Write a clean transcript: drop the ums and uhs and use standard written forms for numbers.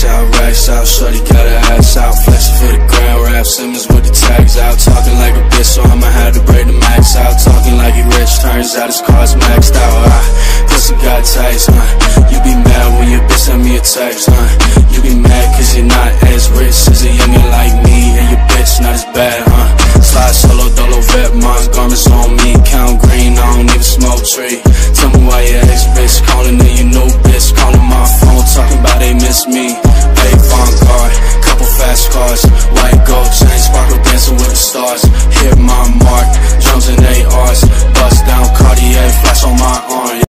racks out, shorty got her ass out, flexing for the grand rap, Simmons with the tags out, talking like a bitch, so I'ma have to break the max out, talking like he rich, turns out his car's maxed out, pussy got taste, you be mad when your bitch send me a text, you be mad cause you're not as rich as a youngin' like me, and your bitch not as bad, slide solo, dolo, vet, my garments on me, count green, I don't even smoke tree, tell me why your ex-bitch calling her your new bitch, calling my phone, talking about they miss me, A10 car, couple fast cars, white gold chain, sparkle dancing with the stars, hit my mark, drums and ARs, bust down Cartier, flash on my arm.